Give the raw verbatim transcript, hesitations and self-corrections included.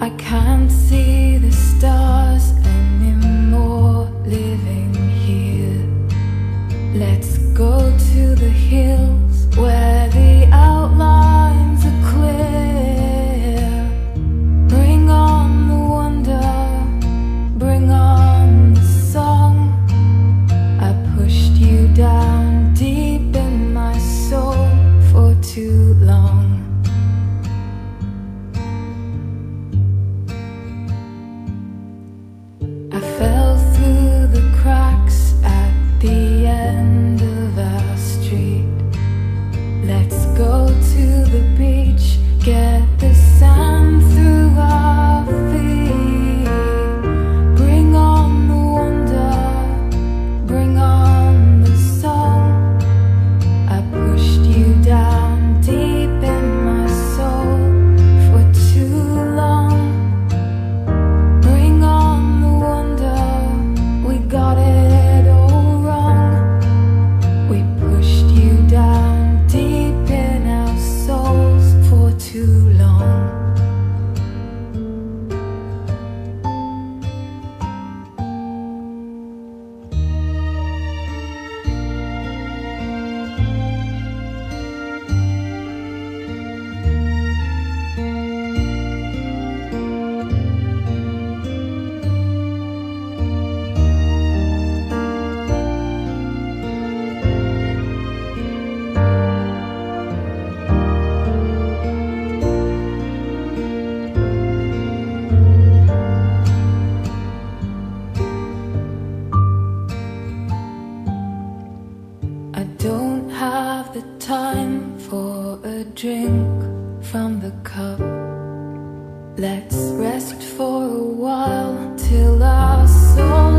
I can't see the stars anymore living here. Let's go to the hills where the outlines are clear. Bring on the wonder, bring on the song. I pushed you down deep in my soul for too long. I fell through the cracks at the end of our street. Let's go to the beach, get the sand through our feet. Bring on the wonder, bring on the song. I pushed you down deep in my soul for too long. Bring on the wonder, we got it all wrong. We pushed you down deep in our souls for too long. I don't have the time for a drink from the cup. Let's rest for a while till our soul